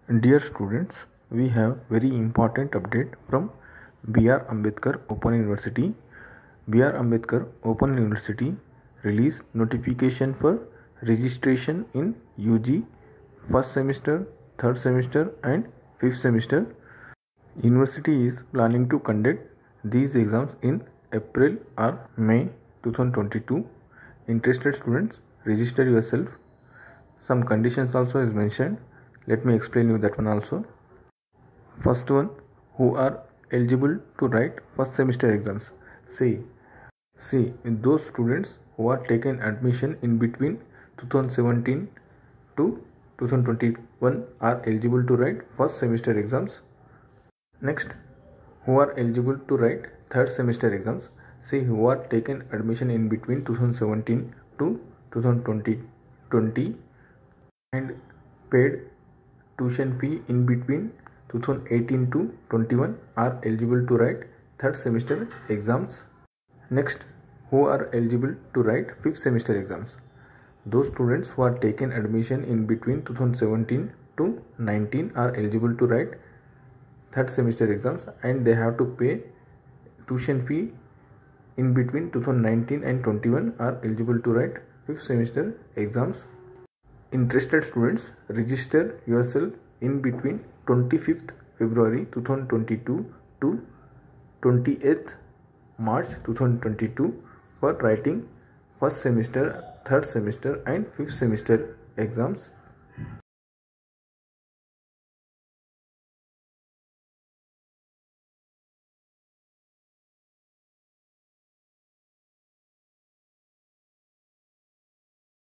Dear students, we have very important update from B.R. Ambedkar Open University. B.R. Ambedkar Open University release notification for registration in UG first semester, third semester and fifth semester. University is planning to conduct these exams in April or May 2022. Interested students, register yourself. Some conditions also is mentioned. Let me explain you that one also. First one, who are eligible to write first semester exams. See, those students who are taken admission in between 2017 to 2021 are eligible to write first semester exams. Next, who are eligible to write third semester exams. See, who are taken admission in between 2017 to 2020 and paid tuition fee in between 2018 to 21 are eligible to write third semester exams. Next, who are eligible to write fifth semester exams. Those students who are taken admission in between 2017 to 19 are eligible to write third semester exams, and they have to pay tuition fee in between 2019 and 21 are eligible to write fifth semester exams. Interested students, register yourself in between 25th February 2022 to 28th March 2022 for writing first semester, third semester and fifth semester exams.